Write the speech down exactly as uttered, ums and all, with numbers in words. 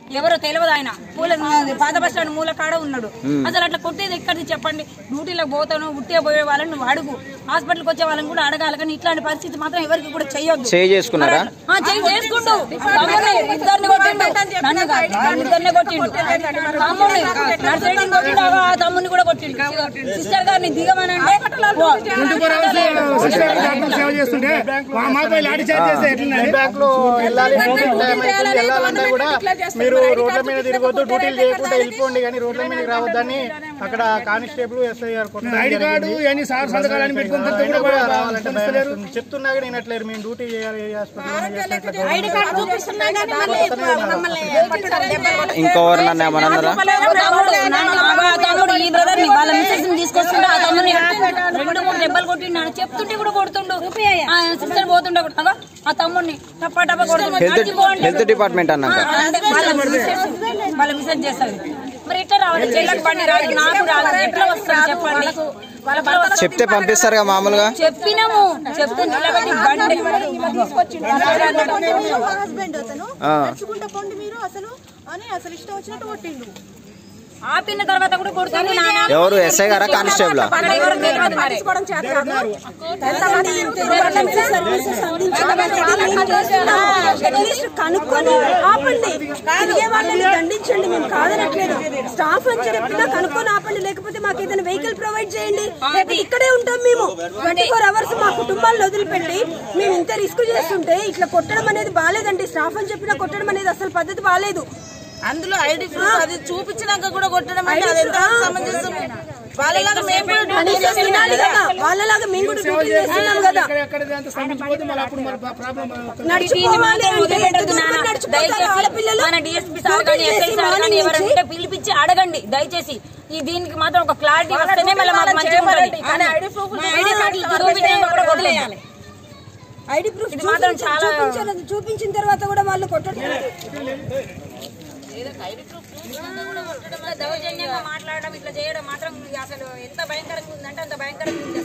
ఎవరో తెలియదు ఆయన పూల పాత బస్ స్టాండ్ మూల కాడ ఉన్నాడు. అసలు అట్లా కొట్టేది ఎక్కడిది చెప్పండి? డ్యూటీలోకి పోతాను ఉట్టే పోయే వాళ్ళని నువ్వు అడుగు, హాస్పిటల్కి వచ్చే వాళ్ళని కూడా అడగాలి. కానీ ఇట్లాంటి పరిస్థితి మాత్రం ఎవరికి కూడా చెయ్యొద్దు. చేసుకున్నారా? చేసుకుంటూ ఇద్దరిని కొట్టిండు, నన్ను ఇద్దరిని కొట్టిండు, తమ్ముడిని నర్సరీని కొట్టిండు, ఆ తమ్ముడిని కూడా కొట్టిండు. సిస్టర్ గారిని దిగమని అంటే మీరు రోడ్ల మీద తిరగొద్దు, డ్యూటీలు చేయకుండా వెళ్ళిపోండి కానీ రోడ్ల మీద రావద్దని అక్కడ కానిస్టేబుల్ ఎస్ఐ గారు చెప్తున్నా కానీ వినట్లేరు. మేము డ్యూటీ చేయాలి తీసుకొస్తుండే ఆ తమ్ముడిని రెండు మూడు దెబ్బలు కొట్టిండు, చెప్తుంటే కూడా కొడుతుండు. సిస్టర్ పోతుండే కూడా ఆ తమ్ముడిని టప్పా టప్పా హెల్త్ డిపార్ట్మెంట్ అన్నాక వాళ్ళ మెసేజ్ చేస్తారు. మరి ఎట్లా రావాలి? చెల్లెకి బండి రాదు, నాకు రాదు, ఎట్లా వస్తారు చెప్పండి? చెప్తే పంపిస్తారుగా మామూలుగా. చెప్పినాము, చెప్తే నిలబెట్టి బండి ఆపిన తర్వాత కూడా కొడుతుంది. ఎవరు ఎస్ఐ గారా కానిస్టేబుల్? కనుక్కొని ఆపండి, వాళ్ళని దండించండి, మేము కాదనట్లేదు. స్టాఫ్ అని చెప్పినా కనుక్కొని ఆపండి, లేకపోతే మాకు ఏదైనా వెహికల్ ప్రొవైడ్ చేయండి. ఇక్కడే ఉంటాం మేము ట్వంటీ ఫోర్ అవర్స్ మా కుటుంబాలను వదిలిపెట్టి మేము ఇంత రిస్క్ చేస్తుంటే ఇట్లా కొట్టడం అనేది బాగాలేదండి. స్టాఫ్ అని చెప్పినా కొట్టడం అనేది అసలు పద్ధతి బాగాలేదు. అందులో ఐడి ప్రూఫ్ అది చూపించినాక కూడా కొట్టడం అంటే అది ఎంత సమంజసం? వాళ్ళలాగా మేము కూడా వాళ్ళలాగా మేము కూడా డ్యూటీ చేస్తున్నాం కదా. పిలిపించి అడగండి దయచేసి. ఈ దీనికి మాత్రం ఒక క్లారిటీ వస్తేనే మళ్ళీ మాకు మంచిగా వదిలేయాలి. ఐడి ప్రూఫ్ మాత్రం చాలా చూపించిన తర్వాత కూడా వాళ్ళు కొట్టడం దౌర్జన్యంగా మాట్లాడడం ఇట్లా చేయడం మాత్రం అసలు ఎంత భయంకరంగా ఉందంటే అంత భయంకరంగా ఉంది.